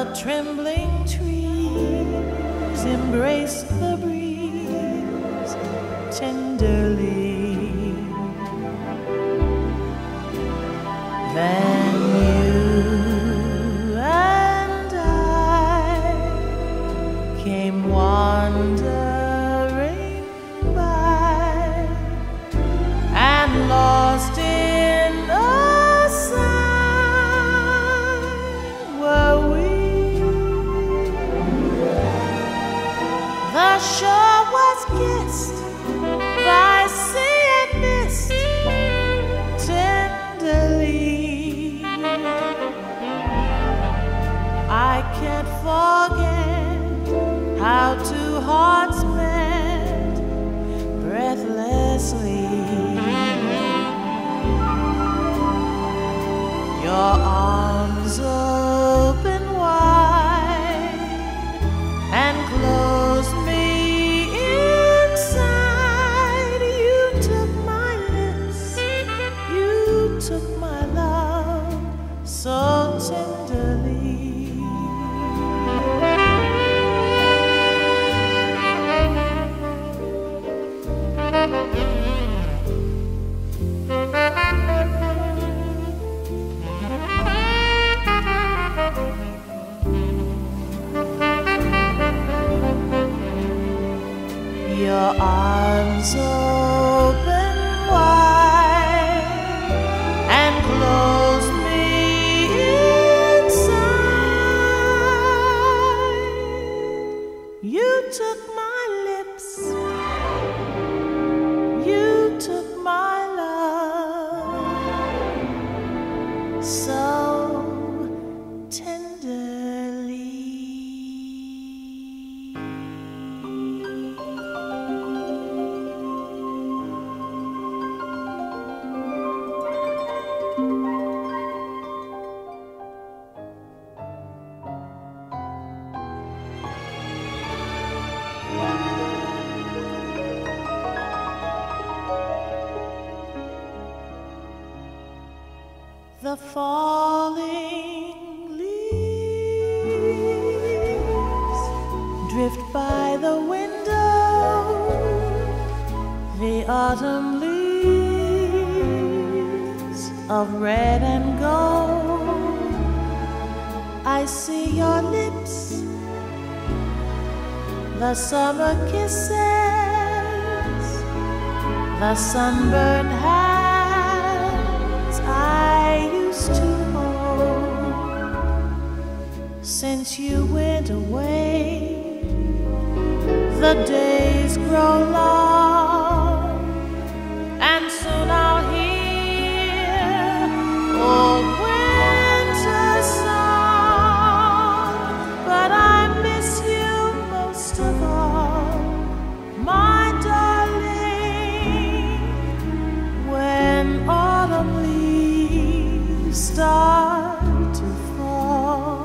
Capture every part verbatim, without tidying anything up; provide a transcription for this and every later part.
trembling trees embrace the breeze tenderly. Then you and I came wandering by and lost in the sun were we. The shore was kissed by sea and mist tenderly. I can't forget how two hearts met breathlessly. Your arms open wide and closed me inside. You took my lips, you took my love so tenderly. Your arms open wide and closed me inside. You took my lips, you took my love so tenderly. The falling leaves drift by the window, the autumn leaves of red and gold. I see your lips, the summer kisses, the sunburned hands I used to hold. Since you went away, the days grow long, and soon I'll hear old winter song. But I miss you most of all, my darling, when autumn leaves start to fall.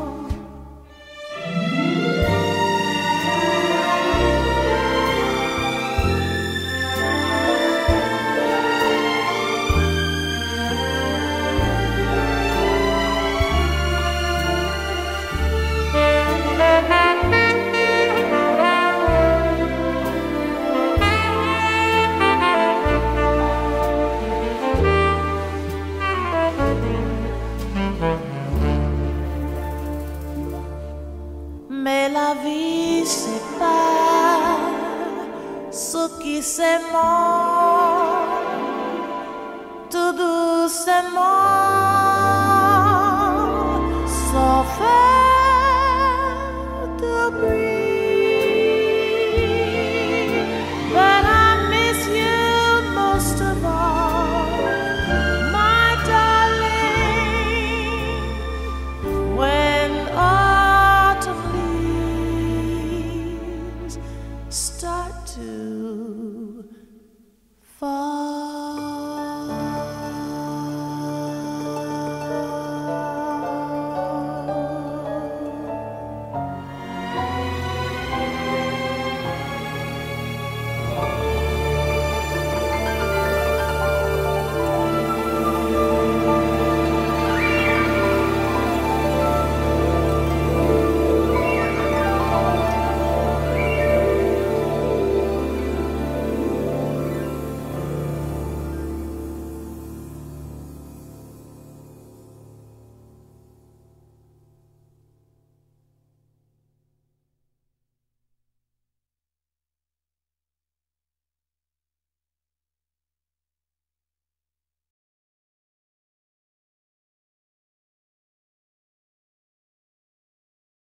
Mais la vie c'est pas ce qui s'aime tout doucement.